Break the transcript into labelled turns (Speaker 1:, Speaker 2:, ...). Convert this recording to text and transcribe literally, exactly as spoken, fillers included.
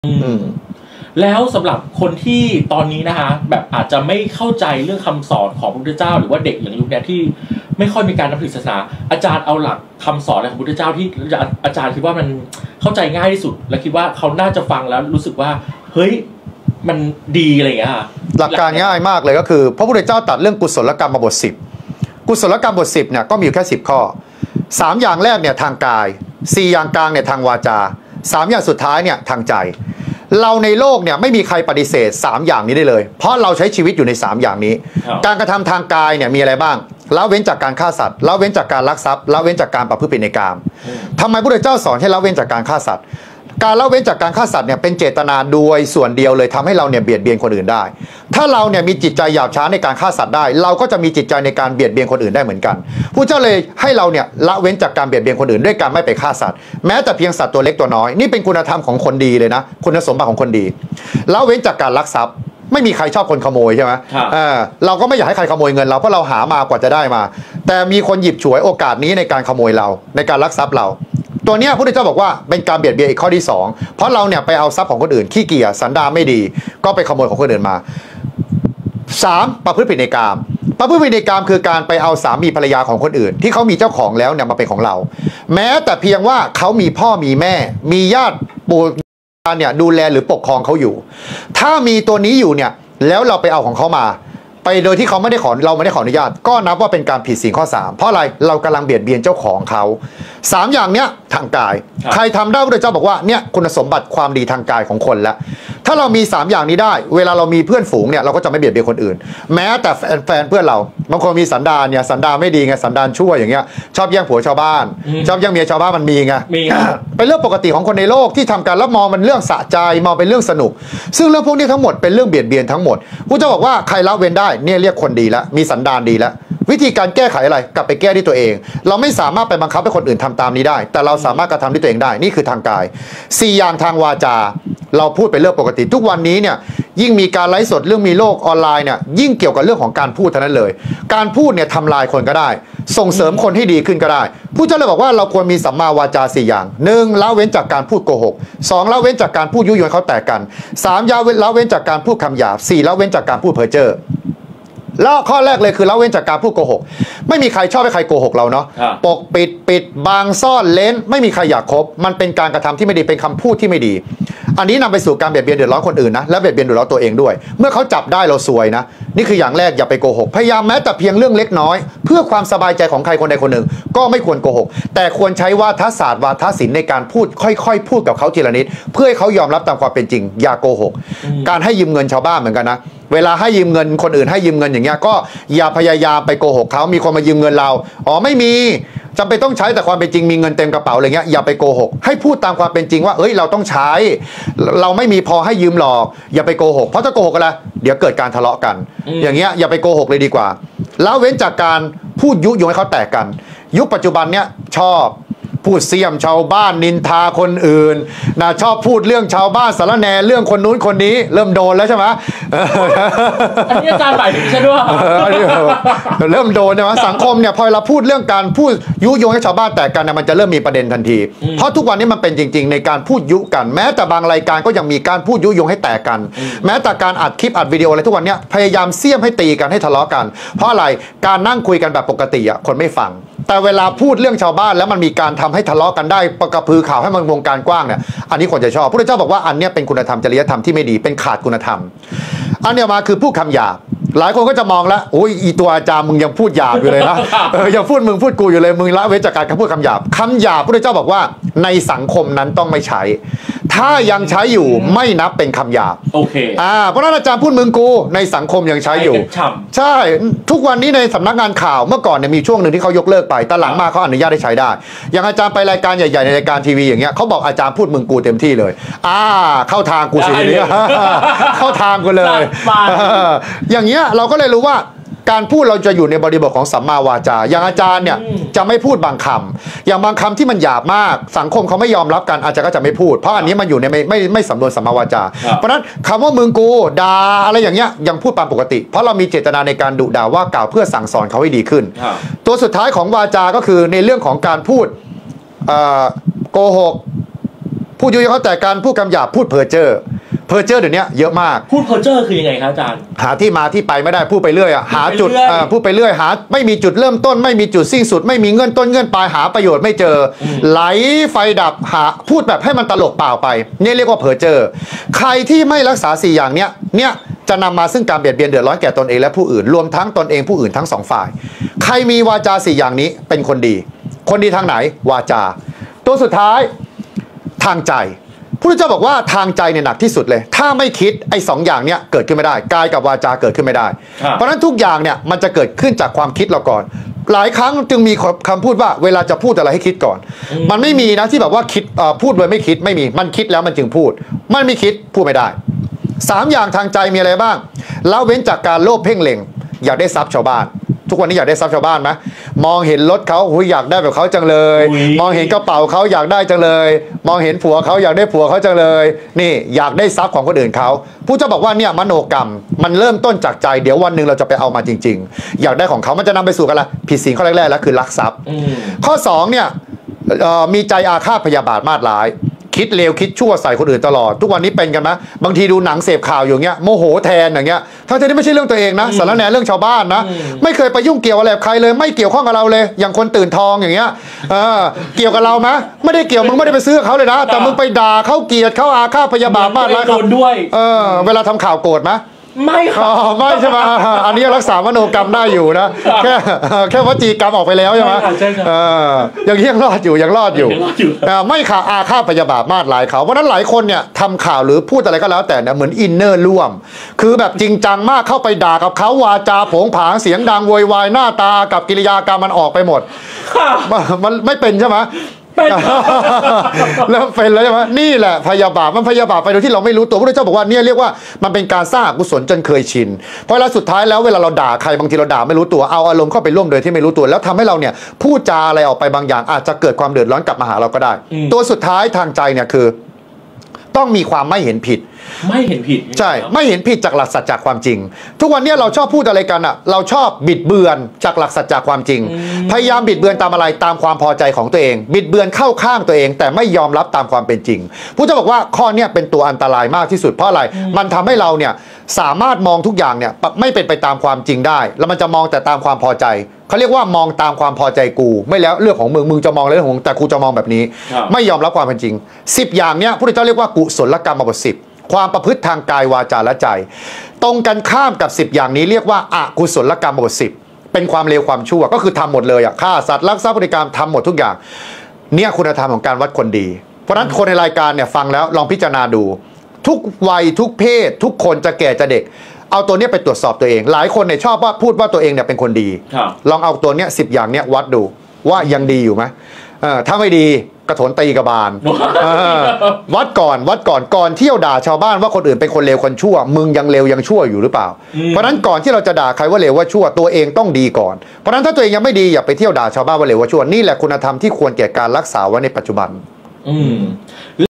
Speaker 1: อืมแล้วสำหรับคนที่ตอนนี้นะคะแบบอาจจะไม่เข้าใจเรื่องคำสอนของพระพุทธเจ้าหรือว่าเด็กอย่างยุคนี้ที่ไม่ค่อยมีการนับถือศาสนาอาจารย์เอาหลักคำสอนของพระพุทธเจ้าที่อาจารย์คิดว่ามันเข้าใจง่ายที่สุดและคิดว่าเขาน่าจะฟังแล้วรู้สึกว่าเฮ้ยมันดีอะไรอย่างเงี้ย
Speaker 2: หลักการง่ายมากเลยก็คือพระพุทธเจ้าตรัสเรื่องกุศลกรรมมาบทสิบกุศลกรรมบทสิบเนี่ยก็มีอยู่แค่สิบข้อสามอย่างแรกเนี่ยทางกายสี่อย่างกลางเนี่ยทางวาจาสามอย่างสุดท้ายเนี่ยทางใจเราในโลกเนี่ยไม่มีใครปฏิเสธสามอย่างนี้ได้เลยเพราะเราใช้ชีวิตอยู่ในสามอย่างนี้การกระทำทางกายเนี่ยมีอะไรบ้างละเว้นจากการฆ่าสัตว์ละเว้นจากการลักทรัพย์ละเว้นจากการประพฤติผิดในกามทำไมพระพุทธเจ้าสอนให้ละเว้นจากการฆ่าสัตว์การละเว้นจากการฆ่าสัตว์เนี่ยเป็นเจตนาโดยส่วนเดียวเลยทำให้เราเนี่ยเบียดเบียนคนอื่นได้ถ้าเราเนี่ยมีจิตใจหยาบช้าในการฆ่าสัตว์ได้เราก็จะมีจิตใจในการเบียดเบียนคนอื่นได้เหมือนกันผู้เจ้าเลยให้เราเนี่ยละเว้นจากการเบียดเบียนคนอื่นด้วยการไม่ไปฆ่าสัตว์แม้แต่เพียงสัตว์ตัวเล็กตัวน้อยนี่เป็นคุณธรรมของคนดีเลยนะคุณสมบัติของคนดีละเว้นจากการลักทรัพย์ไม่มีใครชอบคนขโมยใช่ไหมเออเราก็ไม่อยากให้ใครขโมยเงินเราเพราะเราหามากว่าจะได้มาแต่มีคนหยิบฉวยโอกาสนี้ในการขโมยเราในการลักทรัพย์เราตัวนี้พระพุทธเจ้าบอกว่าเป็นการเบียดเบียนอีกข้อที่สองเพราะเราเนี่ยไปเอาทรัพย์ของคนอื่นขี้เกียจสันดานไม่ดีก็ไปขโมยของคนอื่นมาสามประพฤติผิดในกามประพฤติผิดในกามคือการไปเอาสามีภรรยาของคนอื่นที่เขามีเจ้าของแล้วเนี่ยมาเป็นของเราแม้แต่เพียงว่าเขามีพ่อมีแม่มีญาติปู่ย่าเนี่ยดูแลหรือปกครองเขาอยู่ถ้ามีตัวนี้อยู่เนี่ยแล้วเราไปเอาของเขามาไปโดยที่เขาไม่ได้ขอเราไม่ได้ขออนุญาตก็นับว่าเป็นการผิดศีลข้อสามเพราะอะไรเรากำลังเบียดเบียนเจ้าของเขาสามอย่างเนี้ยทางกายใครทำได้พระพุทธเจ้าบอกว่าเนี่ยคุณสมบัติความดีทางกายของคนแล้วถ้าเรามีสามอย่างนี้ได้เวลาเรามีเพื่อนฝูงเนี่ยเราก็จะไม่เบียดเบียนคนอื่นแม้แต่แฟนแฟนเพื่อนเราบางคนมีสันดานเนี่ยสันดานไม่ดีไงสันดานชั่วอย่างเงี้ยชอบแย่งผัวชาวบ้านชอบแย่งเมียชาวบ้านมันมีไงเป็นเรื่องปกติของคนในโลกที่ทำการแล้วมองมันเรื่องสะใจมองเป็นเรื่องสนุกซึ่งเรื่องพวกนี้ทั้งหมดเป็นเรื่องเบียดเบียนทั้งหมดพระเจ้าบอกว่าใครละเว้นได้เนี่ยเรียกคนดีแล้วมีสันดานดีแล้ววิธีการแก้ไขอะไรกลับไปแก้ที่ตัวเองเราไม่สามารถไปบังคับให้คนอื่นทำตามนี้ได้แต่เราสามารถกระทำด้วยตัวเองได้นี่คือทางกายสี่อย่างทางวาจาเราพูดเป็นเรื่องปกติทุกวันนี้เนี่ยยิ่งมีการไลฟ์สดเรื่องมีโลกออนไลน์เนี่ยยิ่งเกี่ยวกับเรื่องของการพูดเท่านั้นเลยการพูดเนี่ยทำลายคนก็ได้ส่งเสริมคนให้ดีขึ้นก็ได้ผู้เจ้าเลยบอกว่าเราควรมีสัมมาวาจาสี่อย่างหนึ่งละเว้นจากการพูดโกหกสองละเว้นจากการพูดยุยงเขาแตกกันสามละเว้นจากการพูดคำหยาบสี่ละเว้นจากการพูดเพ้อเจ้อแล้วข้อแรกเลยคือละเว้นจากการพูดโกหกไม่มีใครชอบให้ใครโกหกเราเนาะปกปิดปิดบังซ่อนเล้นไม่มีใครอยากคบมันเป็นการกระทำที่ไม่ดีเป็นคำพูดที่ไม่ดีอันนี้นำไปสู่การเบียดเบียนเดือดร้อนคนอื่นนะและเบียดเบียนเดือดร้อนตัวเองด้วยเมื่อเขาจับได้เราซวยนะนี่คืออย่างแรกอย่าไปโกหกพยายามแม้แต่เพียงเรื่องเล็กน้อยเพื่อความสบายใจของใครคนใดคนหนึ่งก็ไม่ควรโกหกแต่ควรใช้วาทศาสตร์วาทศิลป์ในการพูดค่อยๆพูดกับเขาทีละนิดเพื่อให้เขายอมรับตามความเป็นจริงอย่าโกหกการให้ยืมเงินชาวบ้านเหมือนกันนะเวลาให้ยืมเงินคนอื่นให้ยืมเงินอย่างเงี้ยก็อย่าพยายามไปโกหกเขามีคนมายืมเงินเราอ๋อไม่มีจำเป็นต้องใช้แต่ความเป็นจริงมีเงินเต็มกระเป๋าอะไรเงี้ยอย่าไปโกหกให้พูดตามความเป็นจริงว่าเอ้ยเราต้องใช้เราไม่มีพอให้ยืมหรอกอย่าไปโกหกเพราะถ้าโกหกอะไรเดี๋ยวเกิดการทะเลาะกันอย่างเงี้ยอย่าไปโกหกเลยดีกว่าแล้วเว้นจากการพูดยุยงให้เขาแตกกันยุคปัจจุบันเนี้ยชอบพูดเสียมชาวบ้านนินทาคนอื่นนะชอบพูดเรื่องชาวบ้านสารแหน่เรื่องคนนู้นคนนี้เริ่มโดนแล้วใช่ไหม
Speaker 1: อันนี้อาจารย์หมายถึงใช่ไหม
Speaker 2: เริ่มโดนใช่ไหมสังคมเนี่ยพอเราพูดเรื่องการพูดยุยงให้ชาวบ้านแตกกันเนี่ยมันจะเริ่มมีประเด็นทันทีเพราะทุกวันนี้มันเป็นจริงๆในการพูดยุกันแม้แต่บางรายการก็ยังมีการพูดยุยงให้แตกกันแม้แต่การอัดคลิปอัดวิดีโออะไรทุกวันนี้พยายามเสี้ยมให้ตีกันให้ทะเลาะกันเพราะอะไรการนั่งคุยกันแบบปกติอ่ะคนไม่ฟังแต่เวลาพูดเรื่องชาวบ้านแล้วมันมีการทำให้ทะเลาะกันได้ประกระพือข่าวให้มันวงการกว้างเนี่ยอันนี้คนจะชอบพระพุทธเจ้าบอกว่าอันนี้เป็นคุณธรรมจริยธรรมที่ไม่ดีเป็นขาดคุณธรรมอันนี้มาคือพูดคำหยาบหลายคนก็จะมองแล้วโอ้ยอีตัวอาจารย์มึงยังพูดหยาบอยู่เลยนะเออยังพูดมึงพูดกูอยู่เลยมึงละเว้นจากการพูดคำหยาบคำหยาบพระพุทธเจ้าบอกว่าในสังคมนั้นต้องไม่ใช้ถ้ายังใช้อยู่ไม่นับเป็นคำหยาบ
Speaker 1: โอเค
Speaker 2: อ่าเพราะนั้นอาจารย์พูดมึงกูในสังคมยังใช้อยู่ใช่ทุกวันนี้ในสำนักงานข่าวเมื่อก่อนเนี่ยมีช่วงหนึ่งที่เขายกเลิกไปแต่หลังมาเขาอนุญาตให้ใช้ได้อย่างอาจารย์ไปรายการใหญ่ๆในรายการทีวีอย่างเงี้ยเขาบอกอาจารย์พูดมึงกูเต็มที่เลยอ่าเข้าทางกูสิเนี่ยเข้าทางกูเลยอย่างเงี้ยเราก็เลยรู้ว่าการพูดเราจะอยู่ในบริบทของสัมมาวาจาอย่างอาจารย์เนี่ยจะไม่พูดบางคำอย่างบางคำที่มันหยาบมากสังคมเขาไม่ยอมรับกันอาจารย์ก็จะไม่พูดเพราะอันนี้มันอยู่ในไม่ไม่ไม่สำนวนสัมมาวาจาเพราะฉะนั้นคำว่ามึงกูด่าอะไรอย่างเงี้ยยังพูดตามปกติเพราะเรามีเจตนาในการดุด่าว่ากล่าวเพื่อสั่งสอนเขาให้ดีขึ้นตัวสุดท้ายของวาจาก็คือในเรื่องของการพูดโกหกพูดยุยงเขาแต่การพูดคำหยาบพูดเพ้อเจ้อเพ้อเจ้อเดี๋ยวนี้เยอะมาก
Speaker 1: พูดเพ้อเจ้อคือยังไงครับอาจารย์
Speaker 2: หาที่มาที่ไปไม่ได้พูดไปเรื่อยอ่ะหาจุดพูดไปเรื่อยหาไม่มีจุดเริ่มต้นไม่มีจุดสิ้นสุดไม่มีเงื่อนต้นเงื่อนปลายหาประโยชน์ไม่เจอไหลไฟดับหาพูดแบบให้มันตลกเปล่าไปนี่เรียกว่าเพ้อเจ้อใครที่ไม่รักษาสี่อย่างเนี้ยเนี่ยจะนำมาซึ่งการเบียดเบียนเดือดร้อนแก่ตนเองและผู้อื่นรวมทั้งตนเองผู้อื่นทั้งสองฝ่ายใครมีวาจาสี่อย่างนี้เป็นคนดีคนดีทางไหนวาจาตัวสุดท้ายทางใจพระพุทธเจ้าบอกว่าทางใจเนี่ยหนักที่สุดเลยถ้าไม่คิดไอ้สองอย่างเนี้ยเกิดขึ้นไม่ได้กายกับวาจาเกิดขึ้นไม่ได้เพราะฉะนั้นทุกอย่างเนี่ยมันจะเกิดขึ้นจากความคิดเราก่อนหลายครั้งจึงมีคำพูดว่าเวลาจะพูดอะไรให้คิดก่อนมันไม่มีนะที่แบบว่าคิดพูดโดยไม่คิดไม่มีมันคิดแล้วมันจึงพูดมันไม่คิดพูดไม่ได้สามอย่างทางใจมีอะไรบ้างละเว้นจากการโลภเพ่งเล็งอยากได้ทรัพย์ชาวบ้านทุกวันนี้อยากได้ทรัพย์ชาวบ้านไหมมองเห็นรถเขาอยากได้แบบเขาจังเลยมองเห็นกระเป๋าเขาอยากได้จังเลยมองเห็นผัวเขาอยากได้ผัวเขาจังเลยนี่อยากได้ทรัพย์ของคนอื่นเขาผู้เจ้าบอกว่าเนี่ยมโนกรรมมันเริ่มต้นจากใจเดี๋ยววันหนึ่งเราจะไปเอามาจริงๆอยากได้ของเขามันจะนำไปสู่กันละผิดศีลข้อแรกๆแล้วคือลักทรัพย์ข้อสองเนี่ยมีใจอาฆาตพยาบาทมาดร้ายคิดเลวคิดชั่วใส่คนอื่นตลอดทุกวันนี้เป็นกันไหมบางทีดูหนังเสพข่าวอยู่เงี้ยโมโหแทนอย่างเงี้ยทั้งที่ไม่ใช่เรื่องตัวเองนะสารแหน่เรื่องชาวบ้านนะไม่เคยไปยุ่งเกี่ยวอะไรกับใครเลยไม่เกี่ยวข้องกับเราเลยอย่างคนตื่นทองอย่างเงี้ยเออเกี่ยวกับเราไหมไม่ได้เกี่ยวมึงไม่ได้ไปซื้อเขาเลยนะแต่มึงไปด่าเขาเกลียดเขาอาฆาตพยาบาทมาดร้ายเขา
Speaker 1: ด้วยเอ
Speaker 2: อเวลาทำข่าวโกรธไหม
Speaker 1: ไม่ค่ะ
Speaker 2: ไม่ใช่ไหมอันนี้รักษามโนกรรมได้อยู่นะแค่แค่วจีกรรมออกไปแล้วใช่ไหมยังยังรอดอยู่ยังรอดอยู่ไม่ค่ะอาฆาตพยาบาทมาดร้ายเขาเพราะนั้นหลายคนเนี่ยทำข่าวหรือพูดอะไรก็แล้วแต่เนี่ยเหมือนอินเนอร์ร่วมคือแบบจริงจังมากเข้าไปด่ากับเขาวาจาโผงผางเสียงดังโวยวายหน้าตากับกิริยากรรมมันออกไปหมดมันไม่เป็นใช่ไหมแล้วเป็นแล้วใช่ไหมนี่แหละพยาบาทมันพยาบาทไปโดยที่เราไม่รู้ตัวพระพุทธเจ้าบอกว่าเนี่ยเรียกว่ามันเป็นการสร้างอกุศลจนเคยชินเพราะแล้วสุดท้ายแล้วเวลาเราด่าใครบางทีเราด่าไม่รู้ตัวเอาอารมณ์เข้าไปร่วมโดยที่ไม่รู้ตัวแล้วทำให้เราเนี่ยพูดจาอะไรออกไปบางอย่างอาจจะเกิดความเดือดร้อนกลับมาหาเราก็ได้ตัวสุดท้ายทางใจเนี่ยคือต้องมีความไม่เห็นผิด
Speaker 1: ไม่เห็นผิด
Speaker 2: ใช่ไม่เห็นผิดจากหลักสัจจะความจริงทุกวันนี้เราชอบพูดอะไรกันอ่ะเราชอบบิดเบือนจากหลักสัจจะความจริงพยายามบิดเบือนตามอะไรตามความพอใจของตัวเองบิดเบือนเข้าข้างตัวเองแต่ไม่ยอมรับตามความเป็นจริงผู้จะบอกว่าข้อนี้เป็นตัวอันตรายมากที่สุดเพราะอะไรมันทำให้เราเนี่ยสามารถมองทุกอย่างเนี่ยไม่เป็นไปตามความจริงได้แล้วมันจะมองแต่ตามความพอใจเขาเรียกว่ามองตามความพอใจกูไม่แล้วเรื่องของมึงมึงจะมองเรื่องของแต่กูจะมองแบบนี้ไม่ยอมรับความเป็นจริงสิบอย่างเนี้ยพระพุทธเจ้าเรียกว่ากุศลกรรมบทสิบความประพฤติทางกายวาจาและใจตรงกันข้ามกับสิบอย่างนี้เรียกว่าอกุศลกรรมบทสิบเป็นความเลวความชั่วก็คือทำหมดเลยอ่ะฆ่าสัตว์ลักทรัพย์พฤติกรรมทำหมดทุกอย่างเนี่ยคุณธรรมของการวัดคนดีเพราะฉะนั้นคนในรายการเนี่ยฟังแล้วลองพิจารณาดูทุกวัยทุกเพศทุกคนจะแก่จะเด็กเอาตัวนี้ไปตรวจสอบตัวเองหลายคนเนี่ยชอบว่าพูดว่าตัวเองเนี่ยเป็นคนดีลองเอาตัวเนี้ยสิบอย่างเนี้ยวัดดูว่ายังดีอยู่ไหมถ้าไม่ดีกระโถนตีกระบาลวัดก่อนวัดก่อนก่อนเที่ยวด่าชาวบ้านว่าคนอื่นเป็นคนเลวคนชั่วมึงยังเลวยังชั่วอยู่หรือเปล่าเพราะนั้นก่อนที่เราจะด่าใครว่าเลวว่าชั่วตัวเองต้องดีก่อนเพราะนั้นถ้าตัวเองยังไม่ดีอย่าไปเที่ยวด่าชาวบ้านว่าเลวว่าชั่วนี่แหละคุณธรรมที่ควรแก่การรักษาไว้ในปัจจุบัน